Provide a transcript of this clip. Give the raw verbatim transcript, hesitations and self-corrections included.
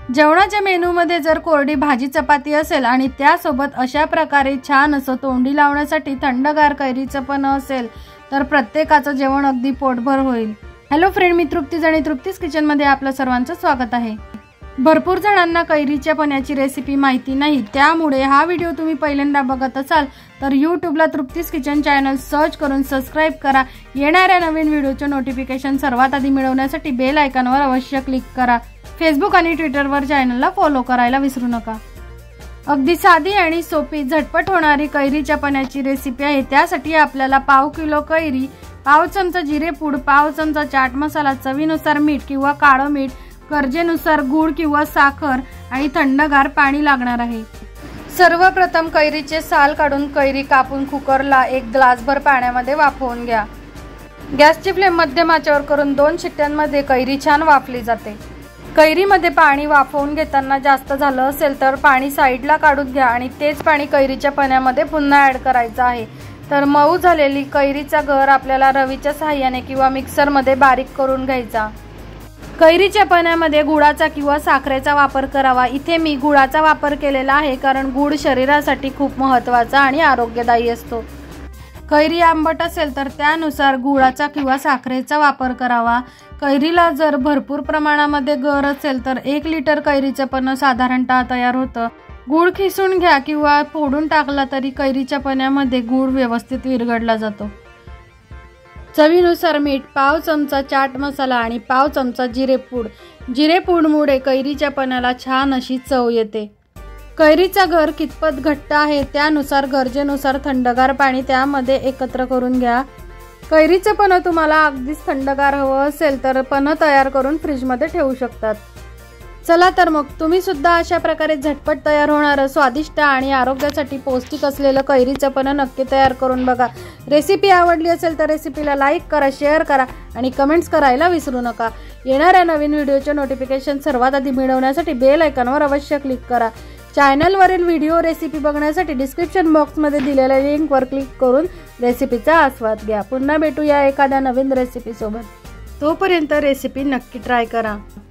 जेवणाच्या मेनूमध्ये जर कोरडी भाजी चपाती असेल आणि त्यासोबत अशा प्रकारे छान असं तोंडी लावण्यासाठी थंडगार कैरीचं पण असेल तर प्रत्येकाचं जेवण अगदी पोटभर होईल। हॅलो फ्रेंड, मी तृप्ती आणि तृप्तीज किचनमध्ये आपलं सर्वांचं स्वागत आहे। भरपूर जणांना कैरीच्या पन्याची रेसिपी माहिती नाही, त्यामुळे हा व्हिडिओ तुम्ही पहिल्यांदा बघत असाल तर यूट्यूबला तृप्तीज किचन चॅनल सर्च करून सबस्क्राइब करा। येणाऱ्या नवीन व्हिडिओचे नोटिफिकेशन सर्वात आधी मिळवण्यासाठी बेल आयकॉनवर अवश्य क्लिक करा। फेसबुक आणि ट्विटरवर चॅनलला फॉलो करायला विसरू नका। अगदी साधी आणि सोपी झटपट होणारी कैरीच्या पन्याची रेसिपी आहे। त्यासाठी आपल्याला पाव किलो कैरी, पाव चमचा जिरेपूड, पाव चमचा चाट मसाला, चवीनुसार मीठ किंवा काळं मीठ, गरजेनुसार गूळ किंवा साखर आणि थंडगार पाणी लागणार आहे। सर्वप्रथम कैरीचे साल काढून कैरी कापून कुकरला एक ग्लासभर पाण्यामध्ये वाफवून घ्या। गॅसची फ्लेम मध्यम आचेवर करून दोन शिट्ट्यांमध्ये कैरी छान वाफली जाते। कैरीमध्ये पाणी वाफवून घेताना जास्त झालं असेल तर पाणी साईडला काढून घ्या आणि तेच पाणी कैरीच्या पन्यामध्ये पुन्हा ऍड करायचं आहे। तर मऊ झालेली कैरीचा गर आपल्याला रवीच्या सहाय्याने किंवा मिक्सरमध्ये बारीक करून घ्यायचा। कैरीच्या पन्यामध्ये गुळाचा किंवा साखरेचा वापर करावा। इथे मी गुळाचा वापर केलेला आहे कारण गुळ शरीरासाठी खूप महत्त्वाचा आणि आरोग्यदायी असतो। कैरी आंबट असेल तर त्यानुसार गुळाचा किंवा साखरेचा वापर करावा। कैरीला जर भरपूर प्रमाणामध्ये गर असेल तर एक लिटर कैरीचं पन्ह साधारणतः तयार होतं। गुळ खिसून घ्या किंवा फोडून टाकला तरी कैरीच्या पन्यामध्ये गुळ व्यवस्थित विरघळला जातो। चवीनुसार मीठ, पाव चमचा चाट मसाला आणि पाव चमचा जिरेपूड। जिरेपूडमुळे कैरीच्या पन्याला छान अशी चव येते। कैरीचा गर कितपत घट्ट आहे त्यानुसार गरजेनुसार थंडगार पाणी त्यामध्ये एकत्र करून घ्या। कैरीचं पन्ह तुम्हाला अगदीच थंडगार हवं असेल तर पन्ह तयार करून फ्रीजमध्ये ठेवू शकतात। चला तर मग तुम्ही सुद्धा अशा प्रकारे झटपट तयार होणारं स्वादिष्ट आणि आरोग्यासाठी पौष्टिक असलेलं कैरीचं पन्ह नक्की तयार करून बघा। रेसिपी आवडली असेल तर रेसिपीला लाईक करा, शेअर करा आणि कमेंट्स करायला विसरू नका। येणाऱ्या नवीन व्हिडिओचे नोटिफिकेशन सर्वात आधी मिळवण्यासाठी बेल आयकॉनवर अवश्य क्लिक करा। चॅनलवरील व्हिडिओ रेसिपी बघण्यासाठी डिस्क्रिप्शन बॉक्समध्ये दिलेल्या लिंकवर क्लिक करून रेसिपीचा आस्वाद घ्या। पुन्हा भेटूया एखाद्या नवीन रेसिपी सोबत, तोपर्यंत रेसिपी नक्की ट्राय करा।